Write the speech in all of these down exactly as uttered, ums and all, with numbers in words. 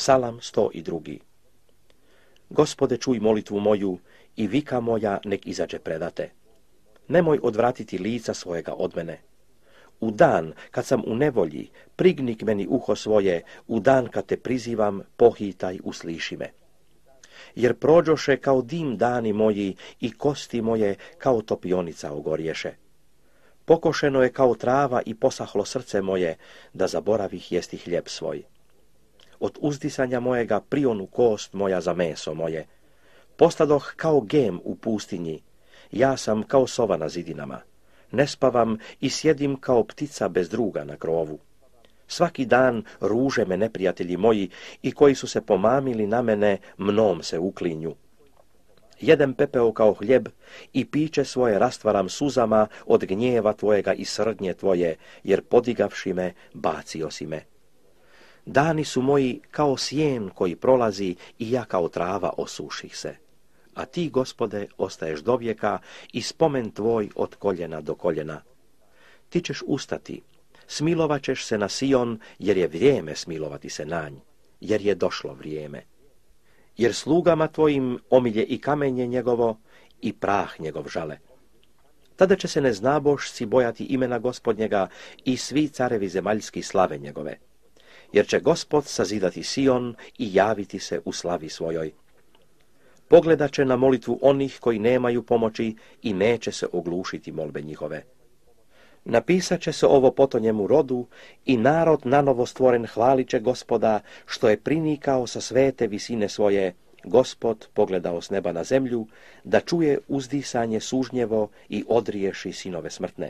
Psalam sto drugi. Gospode, čuj molitvu moju i vika moja nek izađe predate. Nemoj odvratiti lica svojega od mene. U dan kad sam u nevolji, prigni k meni uho svoje, u dan kad te prizivam, pohitaj, usliši me. Jer prođoše kao dim dani moji i kosti moje kao topionica ogorješe. Pokošeno je kao trava i posahlo srce moje, da zaboravih jesti hljeb svoj. Od uzdisanja mojega prionu kost moja za meso moje. Postadoh kao gem u pustinji, ja sam kao sova na zidinama. Ne spavam i sjedim kao ptica bez druga na krovu. Svaki dan ruže me neprijatelji moji i koji su se pomamili na mene, mnom se uklinju. Jedem pepeo kao hljeb i piće svoje rastvaram suzama od gnjeva tvojega i srdnje tvoje, jer podigavši me, bacio si me. Dani su moji kao sjen koji prolazi i ja kao trava osuših se. A ti, Gospode, ostaješ dovijeka i spomen tvoj od koljena do koljena. Ti ćeš ustati, smilovat ćeš se na Sion, jer je vrijeme smilovati se na nj, jer je došlo vrijeme. Jer slugama tvojim omilje i kamenje njegovo i prah njegov žale. Tada će se neznabošci bojati imena Gospodnjega i svi carevi zemaljski slave njegove. Jer će Gospod sazidati Sion i javiti se u slavi svojoj. Pogledat će na molitvu onih koji nemaju pomoći i neće se oglušiti molbe njihove. Napisat će se ovo potonjemu rodu i narod nanovo stvoren hvalit će Gospoda, što je prinikao sa svete visine svoje, Gospod pogledao s neba na zemlju, da čuje uzdisanje sužnjevo i odriješi sinove smrtne.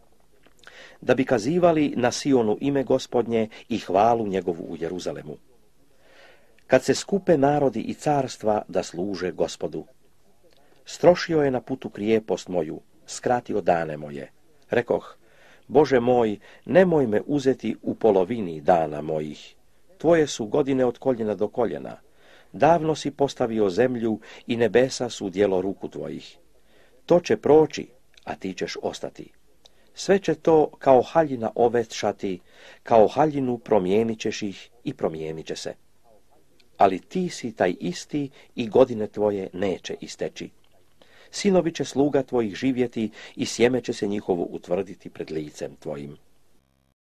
Da bi kazivali na Sionu ime Gospodnje i hvalu njegovu u Jeruzalemu. Kad se skupe narodi i carstva da služe Gospodu. Strošio je na putu krijepost moju, skratio dane moje. Rekoh, Bože moj, nemoj me uzeti u polovini dana mojih. Tvoje su godine od koljena do koljena. Davno si postavio zemlju i nebesa su djelo ruku tvojih. To će proći, a ti ćeš ostati. Sve će to kao haljina ovetšati, kao haljinu promijenit ćeš ih i promijenit će se. Ali ti si taj isti i godine tvoje neće isteći. Sinovi će sluga tvojih živjeti i sjeme će se njihovo utvrditi pred licem tvojim.